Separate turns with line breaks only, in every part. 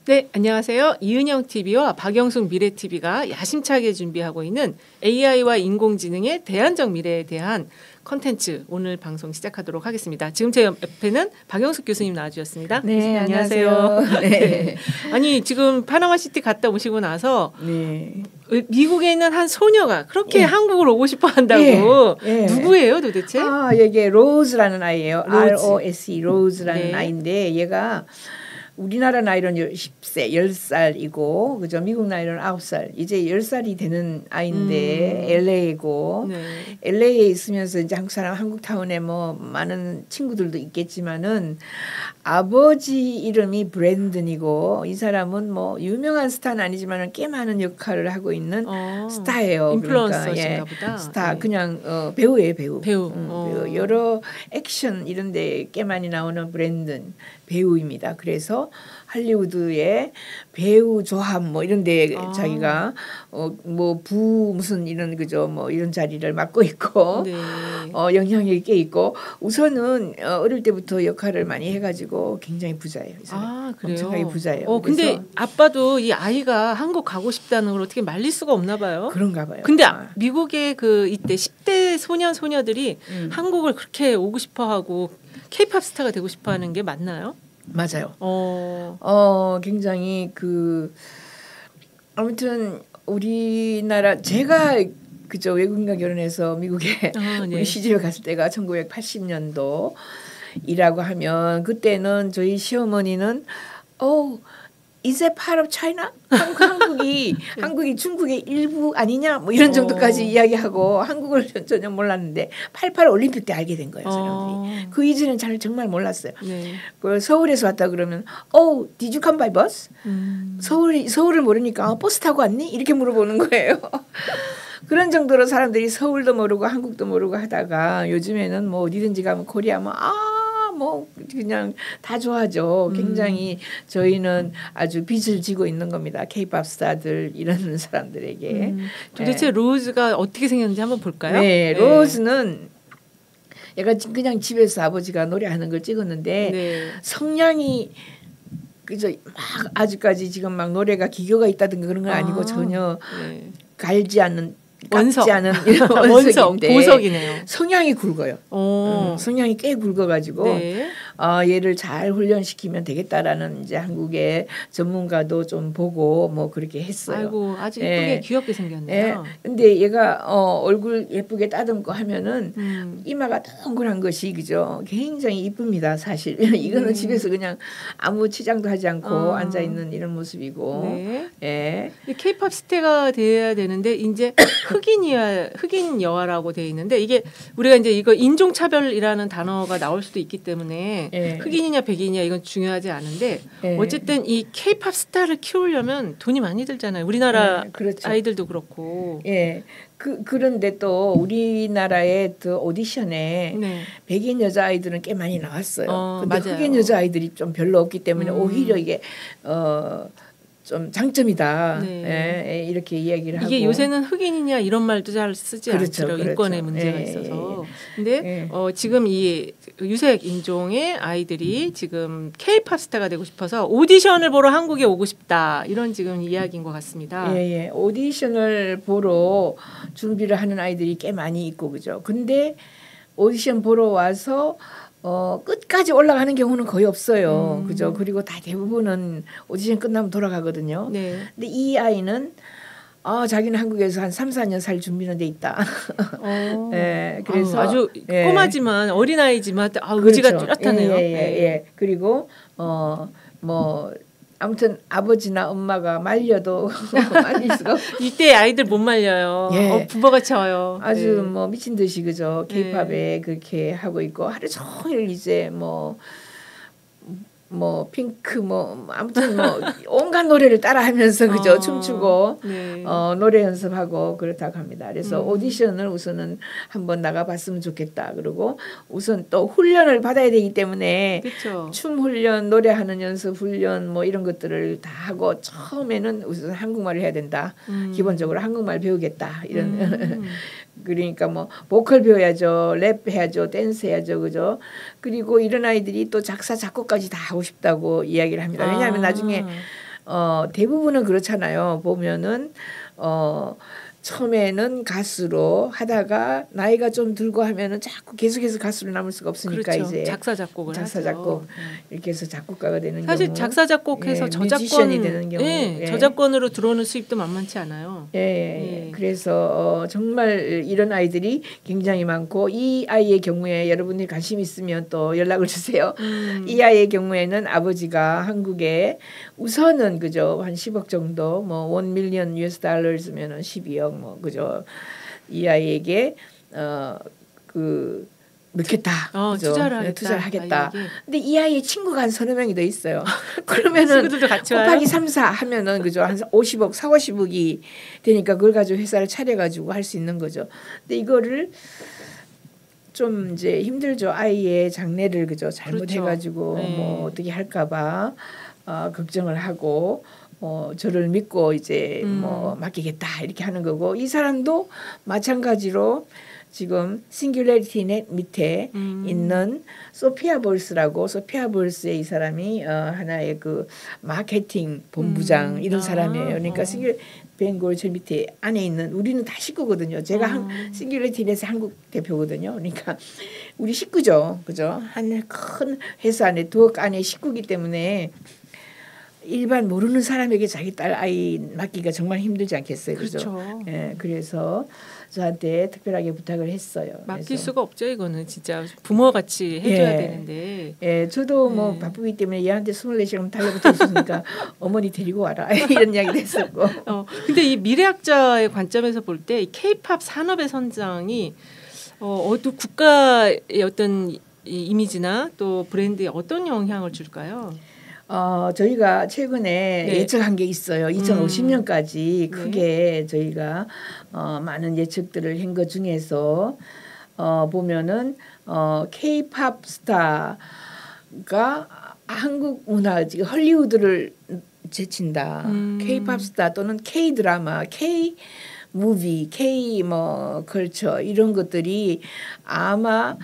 네, 안녕하세요. 이은영 TV와 박영숙 미래 TV가 야심차게 준비하고 있는 AI와 인공지능의 대안적 미래에 대한 컨텐츠 오늘 방송 시작하도록 하겠습니다. 지금 제 옆에는 박영숙 교수님 나와주셨습니다.
네, 안녕하세요.
네. 네. 아니 지금 파나마 시티 갔다 오시고 나서
네.
미국에 있는 한 소녀가 그렇게 한국을 오고 싶어 한다고 누구예요 도대체?
이게 로즈라는 아이예요.
로즈.
ROSE 로즈라는 아이인데 얘가 우리나라 나이로는 10세, 10살이고 그죠? 미국 나이로는 9살. 이제 10살이 되는 아이인데 LA고 LA에 있으면서 이제 한국 사람 한국타운에 뭐 많은 친구들도 있겠지만은 아버지 이름이 브랜든이고 이 사람은 뭐 유명한 스타는 아니지만은 꽤 많은 역할을 하고 있는 스타예요.
인플루언서신가 보다.
스타 그냥 배우예요, 배우.
배우.
여러 액션 이런 데 꽤 많이 나오는 브랜든 배우입니다. 그래서 할리우드의 배우 조합 뭐 이런 데 자기가 뭐 무슨 이런 그죠 뭐 이런 자리를 맡고 있고 영향력이 꽤 있고 우선은 어릴 때부터 역할을 많이 해가지고 굉장히 부자예요. 이 사람.
그래요?
엄청나게 부자예요.
근데 아빠도 이 아이가 한국 가고 싶다는 걸 어떻게 말릴 수가 없나 봐요.
그런가 봐요.
근데 미국의 그 이때 10대 소녀들이 한국을 그렇게 오고 싶어하고 K-팝 스타가 되고 싶어하는 게 맞나요?
맞아요. 굉장히 아무튼 우리나라 제가 그저 외국인과 결혼해서 미국에 우리 시집에 갔을 때가 1980년도 이라고 하면 그때는 저희 시어머니는 Is that part of China? 한국이 중국의 일부 아니냐? 뭐 이런 정도까지 이야기하고 한국을 전혀 몰랐는데 88 올림픽 때 알게 된 거예요, 사람들이. 그 이전엔 정말 몰랐어요. 서울에서 왔다 그러면 did you come by bus? 서울을 모르니까 버스 타고 왔니? 이렇게 물어보는 거예요. 그런 정도로 사람들이 서울도 모르고 한국도 모르고 하다가 요즘에는 뭐 어디든지 가면 코리아 뭐 그냥 다 좋아하죠. 굉장히 저희는 아주 빚을 지고 있는 겁니다. K-팝 스타들 이런 사람들에게.
도대체 로즈가 어떻게 생겼는지 한번 볼까요?
네, 로즈는 얘가 그냥 집에서 아버지가 노래하는 걸 찍었는데 성량이 그저 막 아직까지 지금 막 노래가 기교가 있다든가 그런 건 아니고 전혀 갈지 않는 깎지 않은 이런 원석인데
보석이네요.
성향이 굵어요. 성향이 꽤 굵어가지고 얘를 잘 훈련시키면 되겠다라는 이제 한국의 전문가도 좀 보고 뭐 그렇게 했어요.
아이고 아주 예쁘게 귀엽게 생겼네요.
근데 얘가 얼굴 예쁘게 따듬고 하면은 이마가 동그란 것이 그죠? 굉장히 이쁩니다. 사실 이거는 집에서 그냥 아무 치장도 하지 않고 앉아 있는 이런 모습이고.
K-팝 스타가 돼야 되는데 이제 흑인 여아라고 돼 있는데 이게 우리가 이제 이거 인종차별이라는 단어가 나올 수도 있기 때문에 흑인이냐 백인이냐 이건 중요하지 않은데 어쨌든 이 K-팝 스타를 키우려면 돈이 많이 들잖아요. 우리나라
그렇죠.
아이들도 그렇고.
그런데 또 우리나라의 그 오디션에 백인 여자 아이들은 꽤 많이 나왔어요. 근데
맞아요.
흑인 여자 아이들이 좀 별로 없기 때문에 오히려 이게 좀 장점이다. 이렇게 이야기를 하고.
이게 요새는 흑인이냐 이런 말도 잘 쓰지 않죠. 인권의 문제가 있어서. 근데 지금 이 유색 인종의 아이들이 지금 K-팝 스타가 되고 싶어서 오디션을 보러 한국에 오고 싶다. 이런 지금 이야기인 것 같습니다.
오디션을 보러 준비를 하는 아이들이 꽤 많이 있고 그죠. 근데 오디션 보러 와서 끝까지 올라가는 경우는 거의 없어요. 그죠? 그리고 다 대부분은 오디션 끝나면 돌아가거든요. 근데 이 아이는 자기는 한국에서 한 3, 4년 살 준비는 돼 있다. 그래서
아주 꼬마지만 어린아이지만 의지가 뚜렷하네요.
그리고 뭐 아무튼 아버지나 엄마가 말려도 말릴 수가
이때 아이들 못 말려요. 부모같이 와요.
아주 뭐 미친 듯이 그죠. K-팝에 그렇게 하고 있고 하루 종일 이제 뭐 핑크 아무튼 온갖 노래를 따라하면서 그죠 춤추고 노래 연습하고 그렇다고 합니다. 그래서 오디션을 우선은 한번 나가봤으면 좋겠다. 그리고 우선 또 훈련을 받아야 되기 때문에 춤 훈련, 노래하는 연습 훈련 뭐 이런 것들을 다 하고 처음에는 우선 한국말을 해야 된다. 기본적으로 한국말 배우겠다 이런. 그러니까 뭐 보컬 배워야죠, 랩 해야죠, 댄스 해야죠, 그죠? 그리고 이런 아이들이 또 작사 작곡까지 다 하고 싶다고 이야기를 합니다. 왜냐하면 나중에 대부분은 그렇잖아요. 보면은 처음에는 가수로 하다가 나이가 좀 들고 하면은 자꾸 계속해서 가수로 남을 수가 없으니까
그렇죠.
이제
작사 작곡을 하죠.
이렇게 해서 작곡가가 되는
사실
경우.
작사 작곡해서
뮤지션이 되는 경우.
저작권으로 들어오는 수입도 만만치 않아요.
그래서 정말 이런 아이들이 굉장히 많고 이 아이의 경우에 여러분들이 관심 있으면 또 연락을 주세요. 이 아이의 경우에는 아버지가 한국에 우선은 그죠 한 10억 정도 뭐 $1 million US면은 12억 뭐 그죠 이 아이에게 그 넣겠다. 투자를 하겠다. 근데 이 아이의 친구가 한 서너 명이 더 있어요. 그러면은 곱하기 3, 4 하면은 그죠 한 50억, 4, 50억이 되니까 그걸 가지고 회사를 차려가지고 할 수 있는 거죠. 근데 이거를 좀 이제 힘들죠. 아이의 장래를 그죠 잘못해가지고 뭐 어떻게 할까봐 걱정을 하고. 저를 믿고 이제 뭐 맡기겠다 이렇게 하는 거고 이 사람도 마찬가지로 지금 싱귤레리티 넷 밑에 있는 소피아 볼스라고 소피아 볼스의 이 사람이 하나의 그 마케팅 본부장 이런 사람이에요. 그러니까 뱅골 저 밑에 안에 있는 우리는 다 식구거든요. 제가 싱귤레리티 넷의 한국 대표거든요. 그러니까 우리 식구죠, 그죠? 한 큰 회사 안에 두억 안에 식구기 때문에. 일반 모르는 사람에게 자기 딸 아이 맡기가 정말 힘들지 않겠어요, 그렇죠? 그래서 저한테 특별하게 부탁을 했어요.
맡길
그래서.
수가 없죠, 이거는 진짜 부모같이 해줘야 되는데.
저도 뭐 바쁘기 때문에 얘한테 24시간 달려붙어 있으니까 어머니 데리고 와라 이런 이야기도 했었고.
근데 이 미래학자의 관점에서 볼 때 이 K-팝 산업의 선장이 또 국가의 어떤 이 이미지나 또 브랜드에 어떤 영향을 줄까요?
저희가 최근에 예측한 게 있어요. 2050년까지 크게 저희가 많은 예측들을 한 것 중에서 보면은 K-팝 스타가 한국 문화 지금 헐리우드를 제친다. K-팝 스타 또는 K 드라마, K 무비, K 뭐 컬처 이런 것들이 아마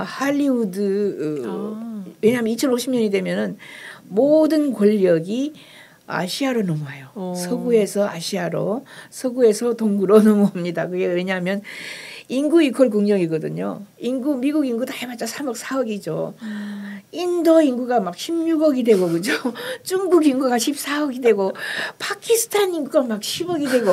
할리우드 왜냐하면 2050년이 되면은 모든 권력이 아시아로 넘어와요. 서구에서 아시아로, 서구에서 동구로 넘어옵니다. 그게 왜냐하면 인구 이퀄 국력이거든요. 미국 인구 다 해봤자 3억 4억이죠. 인도 인구가 막 16억이 되고 그죠. 중국 인구가 14억이 되고 파키스탄 인구가 막 10억이 되고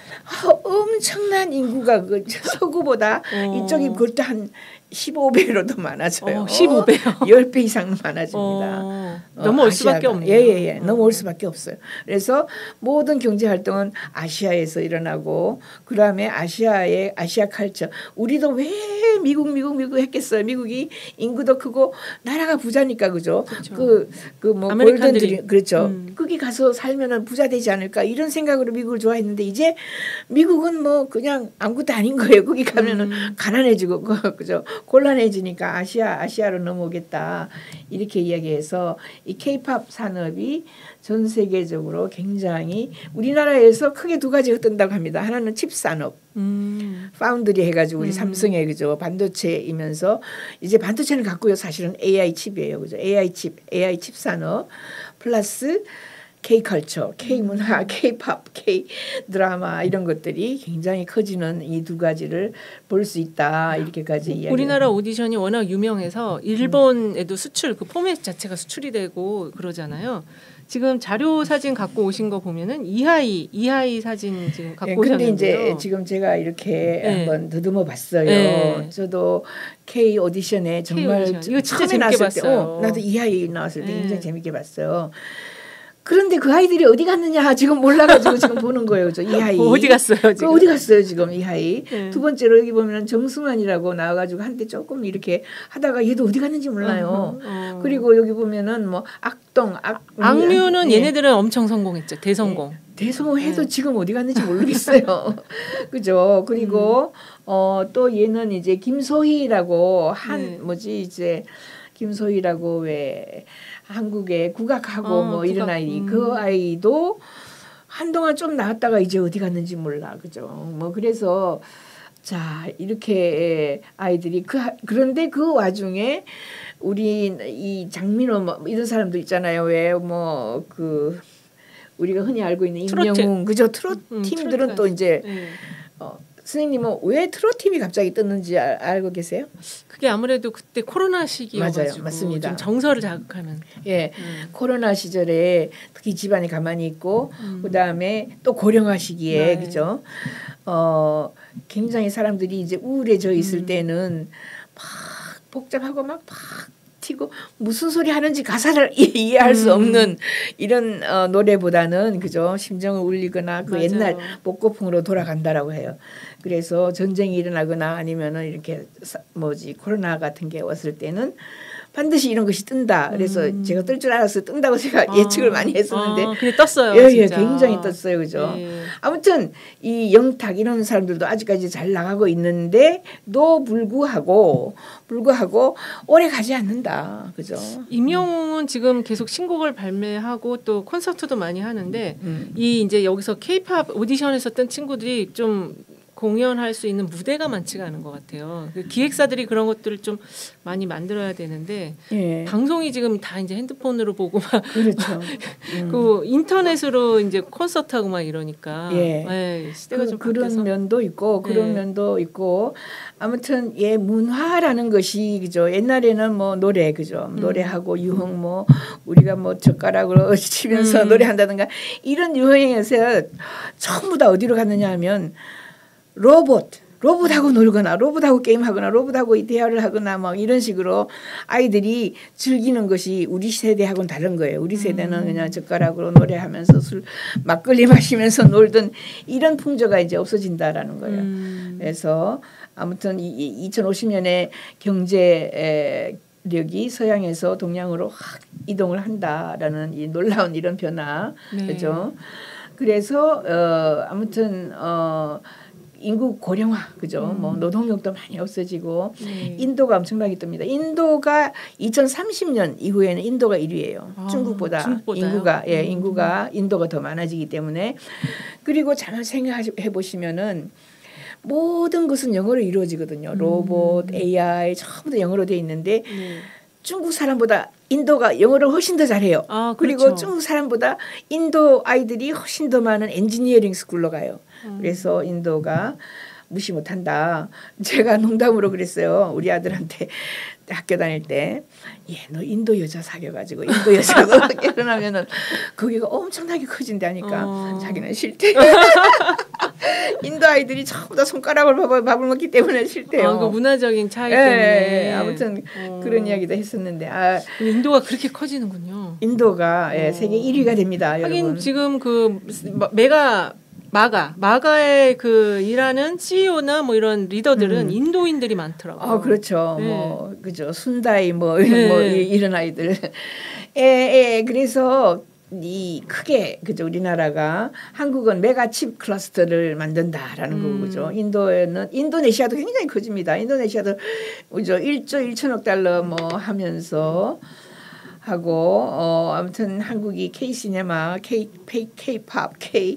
엄청난 인구가 그 서구보다 이쪽이 그것도 한 15배로 더 많아져요.
15배요?
10배 이상 많아집니다.
넘어올 수밖에 없네요.
예. 넘어올 수밖에 없어요. 그래서 모든 경제활동은 아시아에서 일어나고 그다음에 아시아의 아시아 컬처. 우리도 왜 미국 했겠어요. 미국이 인구도 크고 나라가 부자니까 그죠. 그 뭐 골든들이 그렇죠. 거기 가서 살면은 부자 되지 않을까 이런 생각으로 미국을 좋아했는데 이제 미국은 뭐 그냥 아무것도 아닌 거예요. 거기 가면은 가난해지고 그죠. 곤란해지니까 아시아로 넘어오겠다 이렇게 이야기해서 이 K-팝 산업이 전 세계적으로 굉장히 우리나라에서 크게 두 가지가 뜬다고 합니다. 하나는 칩 산업, 파운드리 해가지고 우리 삼성의 그죠 반도체이면서 이제 반도체는 갖고요 사실은 AI 칩이에요, 그죠? AI 칩 산업 플러스 K-컬처, K-문화, K-팝, K-드라마 이런 것들이 굉장히 커지는 이 두 가지를 볼 수 있다. 이렇게까지 이야기.
우리나라 오디션이 워낙 유명해서 일본에도 수출, 그 포맷 자체가 수출이 되고 그러잖아요. 지금 자료 사진 갖고 오신 거 보면은 이하이 사진 지금 갖고 오셨는데요.
근데 이제 지금 제가 이렇게 한번 더듬어 봤어요. 저도 K 오디션에 정말
이거 진짜 재밌게 봤어요.
나도 이하이 나왔을 때 굉장히 재밌게 봤어요. 그런데 그 아이들이 어디 갔느냐 지금 몰라가지고 지금 보는 거예요. 저 이하이.
어디 갔어요 지금?
어디 갔어요 지금 이하이. 두 번째로 여기 보면 정승환이라고 나와가지고 한때 조금 이렇게 하다가 얘도 어디 갔는지 몰라요. 그리고 여기 보면은 뭐
악뮤는 얘네들은 엄청 성공했죠. 대성공.
대성공해도 지금 어디 갔는지 모르겠어요. 그죠? 그리고 또 얘는 이제 김소희라고 김소희라고 왜 한국에 국악하고 뭐 이런 아이 그 아이도 한동안 좀 나왔다가 이제 어디 갔는지 몰라 그죠 뭐 그래서 자 이렇게 아이들이 그런데 그 와중에 우리 이 장민호 뭐 이런 사람들 있잖아요 왜 뭐 그 우리가 흔히 알고 있는 임영웅 그죠? 트롯 팀들은 또 이제 선생님은 왜 트롯 팀이 갑자기 떴는지 알고 계세요?
그게 아무래도 그때 코로나 시기여가지고
맞아요, 맞습니다.
좀 정서를 자극하는.
예, 코로나 시절에 특히 집안이 가만히 있고 그다음에 또 고령화 시기에 그죠? 굉장히 사람들이 이제 우울해져 있을 때는 막 복잡하고 막 튀고 무슨 소리 하는지 가사를 이해할 수 없는 이런 노래보다는 그죠? 심정을 울리거나 그
맞아요.
옛날 복고풍으로 돌아간다라고 해요. 그래서 전쟁이 일어나거나 아니면은 이렇게 코로나 같은 게 왔을 때는 반드시 이런 것이 뜬다. 그래서 제가 뜰 줄 알았어요. 뜬다고 제가 예측을 많이 했었는데.
근데 떴어요.
예,
진짜.
굉장히 떴어요. 그죠?
예.
아무튼 이 영탁 이런 사람들도 아직까지 잘 나가고 있는데도 불구하고 오래 가지 않는다. 그죠?
임영웅은 지금 계속 신곡을 발매하고 또 콘서트도 많이 하는데 이 이제 여기서 K-팝 오디션에서 뜬 친구들이 좀 공연할 수 있는 무대가 많지가 않은 것 같아요. 기획사들이 그런 것들을 좀 많이 만들어야 되는데
예.
방송이 지금 다 이제 핸드폰으로 보고 막
그렇죠.
그 인터넷으로 이제 콘서트하고 막 이러니까
예.
시대가 좀
그런
바뀌어서.
면도 있고 그런 면도 있고 아무튼 문화라는 것이 그죠. 옛날에는 뭐 노래 그죠. 노래하고 유흥 뭐 우리가 뭐 젓가락으로 치면서 노래한다든가 이런 유행에서 전부 다 어디로 갔느냐 하면 로봇하고 놀거나 로봇하고 게임하거나 로봇하고 대화를 하거나 막 이런 식으로 아이들이 즐기는 것이 우리 세대하고는 다른 거예요. 우리 세대는 그냥 젓가락으로 노래하면서 막걸리 마시면서 놀던 이런 풍조가 이제 없어진다라는 거예요. 그래서 아무튼 2050년에 경제력이 서양에서 동양으로 확 이동을 한다라는 이 놀라운 이런 변화.
네.
그죠? 그래서 아무튼 인구 고령화 그죠? 뭐 노동력도 많이 없어지고 인도가 엄청나게 뜹니다. 인도가 2030년 이후에는 인도가 1위예요. 중국보다 인구가 인도가 더 많아지기 때문에 그리고 잘 생각해 보시면은 모든 것은 영어로 이루어지거든요. 로봇, AI 전부 다 영어로 돼 있는데 중국 사람보다 인도가 영어를 훨씬 더 잘해요. 그리고
그렇죠.
중국 사람보다 인도 아이들이 훨씬 더 많은 엔지니어링 스쿨로 가요. 그래서 인도가 무시 못한다. 제가 농담으로 그랬어요. 우리 아들한테 학교 다닐 때, 너 인도 여자 사귀어가지고 인도 여자가 결혼하면은 거기가 엄청나게 커진다니까. 자기는 싫대. 인도 아이들이 전부 다 손가락으로 밥을 먹기 때문에 싫대요.
그 문화적인 차이 때문에.
아무튼 그런 이야기도 했었는데.
인도가 그렇게 커지는군요.
인도가 세계 1위가 됩니다.
하긴
여러분.
지금 그 마가의 그 일하는 CEO나 뭐 이런 리더들은 인도인들이 많더라고요.
그렇죠.
네.
뭐 그죠. 순다이 뭐 이런 아이들. 그래서 이 크게 그죠. 우리나라가 한국은 메가칩 클러스터를 만든다라는 거죠. 인도네시아도 굉장히 커집니다. 인도네시아도 그죠. 1조 1천억 달러 뭐 하면서 하고 아무튼 한국이 K-시네마, K-팝,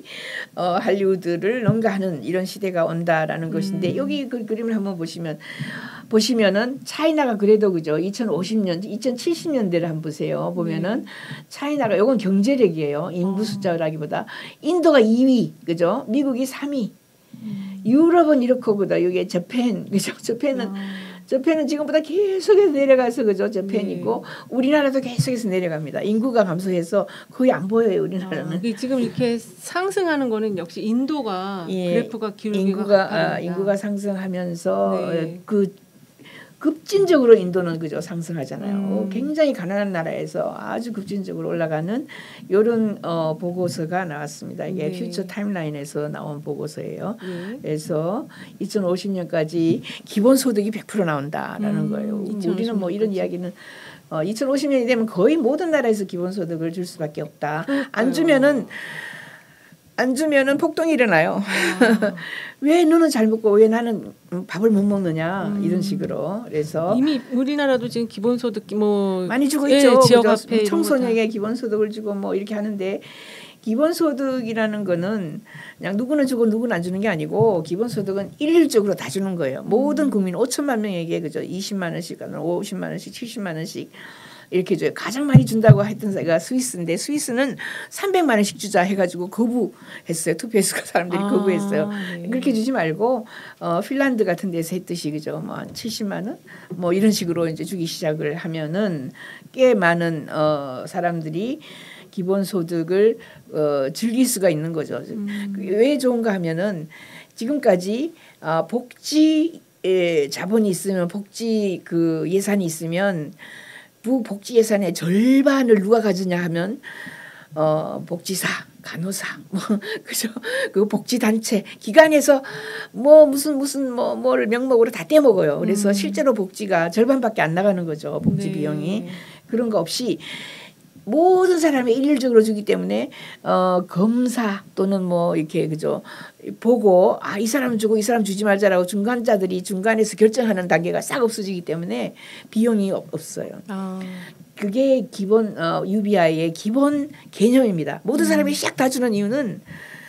할리우드를 능가하는 이런 시대가 온다라는 것인데 여기 그 그림을 한번 보시면은 차이나가 그래도 그죠 2050년, 2070년대를 한번 보세요. 보면은 차이나가 이건 경제력이에요. 인구 숫자라기보다 인도가 2위, 그죠? 미국이 3위. 유럽은 이렇거보다 여기 저펜, 그죠? 저펜은 지금보다 계속해서 내려가서 그죠? 저펜이고 우리나라도 계속해서 내려갑니다. 인구가 감소해서 거의 안 보여요. 우리나라는.
지금 이렇게 상승하는 거는 역시 인도가 그래프가 기울기가
인구가 상승하면서 그 급진적으로 인도는 그죠 상승하잖아요. 굉장히 가난한 나라에서 아주 급진적으로 올라가는 이런 보고서가 나왔습니다. 이게 퓨처 타임라인에서 나온 보고서예요. 그래서 2050년까지 기본소득이 100% 나온다라는 거예요. 우리는 뭐 이런 이야기는 2050년이 되면 거의 모든 나라에서 기본소득을 줄 수밖에 없다. 안 주면은 폭동이 일어나요. 왜 너는 잘 먹고 왜 나는 밥을 못 먹느냐 이런 식으로. 그래서
이미 우리나라도 지금 기본소득 뭐
많이 주고 있죠.
지역화폐
청소년에게 기본소득을 주고 뭐 이렇게 하는데 기본소득이라는 거는 그냥 누구는 주고 누구는 안 주는 게 아니고 기본소득은 일률적으로 다 주는 거예요. 모든 국민 5천만 명에게 그죠 20만 원씩, 50만 원씩, 70만 원씩 이렇게 줘요. 가장 많이 준다고 했던 데가 스위스인데 스위스는 300만 원씩 주자 해가지고 거부했어요. 투표해서 사람들이 거부했어요. 네. 그렇게 주지 말고 핀란드 같은 데서 했듯이 그죠. 뭐 한 70만 원 뭐 이런 식으로 이제 주기 시작을 하면은 꽤 많은 사람들이 기본소득을 즐길 수가 있는 거죠. 왜 좋은가 하면은 지금까지 복지 자본이 있으면 복지 그 예산이 있으면 복지 예산의 절반을 누가 가지냐 하면 복지사, 간호사, 뭐 그죠? 그 복지 단체 기관에서 뭐 무슨 뭐를 명목으로 다 떼먹어요. 그래서 실제로 복지가 절반밖에 안 나가는 거죠. 복지 비용이 그런 거 없이. 모든 사람이 일률적으로 주기 때문에 검사 또는 뭐 이렇게 그죠 보고 이 사람 주고 이 사람 주지 말자라고 중간자들이 중간에서 결정하는 단계가 싹 없어지기 때문에 비용이 없어요. 그게 기본 UBI의 기본 개념입니다. 모든 사람이 싹 다 주는 이유는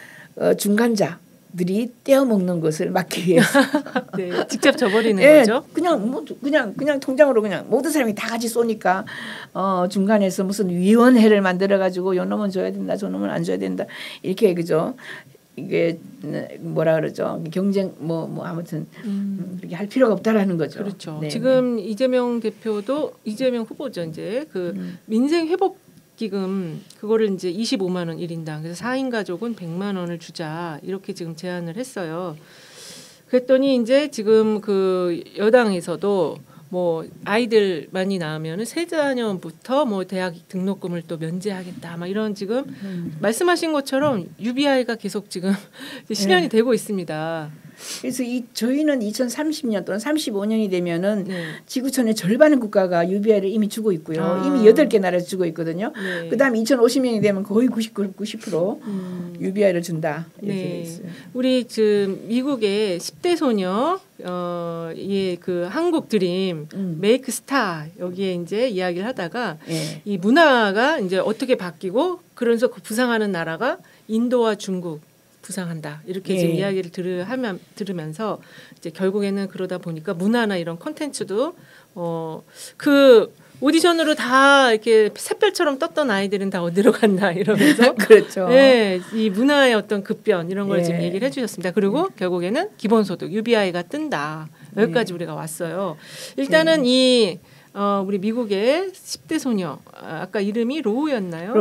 중간자들이 떼어먹는 것을 막기 위해서.
네, 직접 줘버리는 거죠.
그냥 통장으로 그냥 모든 사람이 다 같이 쏘니까 중간에서 무슨 위원회를 만들어 가지고 요 놈은 줘야 된다, 저 놈은 안 줘야 된다 이렇게 그죠. 이게 뭐라 그러죠? 경쟁 뭐 아무튼 그렇게 할 필요가 없다라는 거죠.
그렇죠.
네.
지금 이재명 후보죠. 이제 그 민생 회복 기금 그거를 이제 25만 원 1인당 그래서 4인 가족은 100만 원을 주자 이렇게 지금 제안을 했어요. 그랬더니 이제 지금 그 여당에서도 뭐 아이들 많이 낳으면은 세 자녀부터 뭐 대학 등록금을 또 면제하겠다 막 이런 지금 말씀하신 것처럼 UBI가 계속 지금 실현이 되고 있습니다.
그래서 저희는 2030년 또는 35년이 되면은 지구촌의 절반의 국가가 UBI를 이미 주고 있고요. 이미 8개 나라에서 주고 있거든요. 그다음 2050년이 되면 거의 90% UBI를 준다. 이렇게 돼 있어요.
우리 지금 미국의 10대 소녀 그 한국 드림 메이크 스타 여기에 이제 이야기를 하다가 이 문화가 이제 어떻게 바뀌고 그러면서 그 부상하는 나라가 인도와 중국 부상한다 이렇게 지금 이야기를 들으면서 이제 결국에는 그러다 보니까 문화나 이런 콘텐츠도 그 오디션으로 다 이렇게 샛별처럼 떴던 아이들은 다 어디로 갔나 이러면서
그렇죠.
네, 이 문화의 어떤 급변 이런 걸 지금 얘기를 해주셨습니다. 그리고 결국에는 기본소득 UBI가 뜬다 여기까지 우리가 왔어요. 일단은 우리 미국의 10대 소녀 아까 이름이 로우였나요?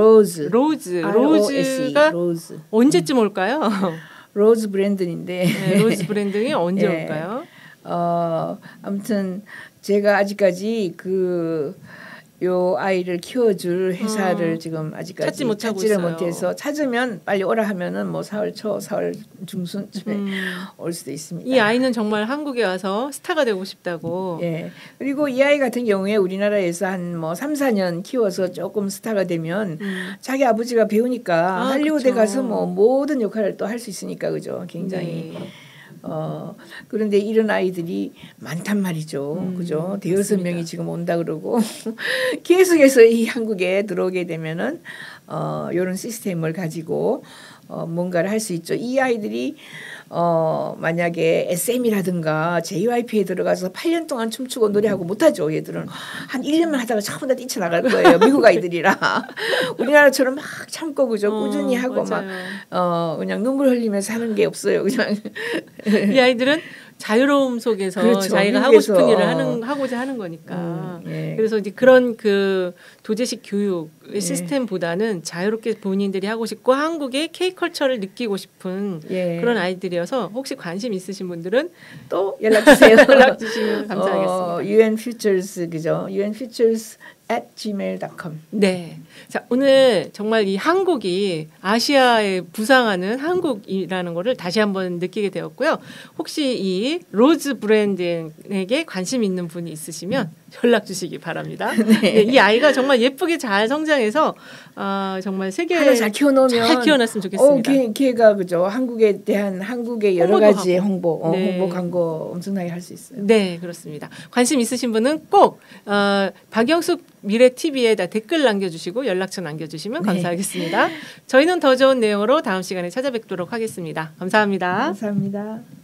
로즈가 언제쯤 올까요?
로즈 브랜든인데
로즈 브랜든이 언제 올까요?
아무튼 제가 아직까지 요 아이를 키워줄 회사를 지금 아직까지 찾지를 못해서 찾으면 빨리 오라 하면은 뭐 4월 초, 4월 중순쯤에 올 수도 있습니다.
이 아이는 정말 한국에 와서 스타가 되고 싶다고.
그리고 이 아이 같은 경우에 우리나라에서 한 뭐 3, 4년 키워서 조금 스타가 되면 자기 아버지가 배우니까 할리우드에 가서 뭐 모든 역할을 또 할 수 있으니까 그죠. 굉장히. 그런데 이런 아이들이 많단 말이죠. 그죠? 대여섯 명이 지금 온다 그러고 계속해서 이 한국에 들어오게 되면은 이런 시스템을 가지고 뭔가를 할 수 있죠. 이 아이들이 만약에 SM이라든가 JYP에 들어가서 8년 동안 춤추고 노래하고 못하죠. 얘들은 한 1년만 하다가 전부 다 뛰쳐나갈 거예요. 미국 아이들이라. 우리나라처럼 막 참고 그죠. 꾸준히 하고 막 그냥 눈물 흘리면서 하는 게 없어요. 그냥
이 아이들은 자유로움 속에서 그렇죠. 자기가 하고 싶은 일을 하고자 하는 거니까. 그래서 이제 그런 그 도제식 교육 시스템보다는 자유롭게 본인들이 하고 싶고 한국의 K컬처를 느끼고 싶은 그런 아이들이어서 혹시 관심 있으신 분들은
또 연락 주세요.
연락 주시면 감사하겠습니다.
UN Futures 그죠? UN Futures @gmail.com.
네. 자, 오늘 정말 이 한국이 아시아에 부상하는 한국이라는 거를 다시 한번 느끼게 되었고요. 혹시 이 로즈 브랜드에게 관심 있는 분이 있으시면 연락 주시기 바랍니다. 네, 이 아이가 정말 예쁘게 잘 성장해서 정말 세계에
잘 키워놓으면
잘 키워놨으면 좋겠습니다.
걔가 그죠 한국에 대한 한국의 여러 가지 홍보 광고 엄청나게 할 수 있어요.
네, 그렇습니다. 관심 있으신 분은 꼭 박영숙 미래 TV에다 댓글 남겨주시고 연락처 남겨주시면 감사하겠습니다. 저희는 더 좋은 내용으로 다음 시간에 찾아뵙도록 하겠습니다. 감사합니다.
감사합니다.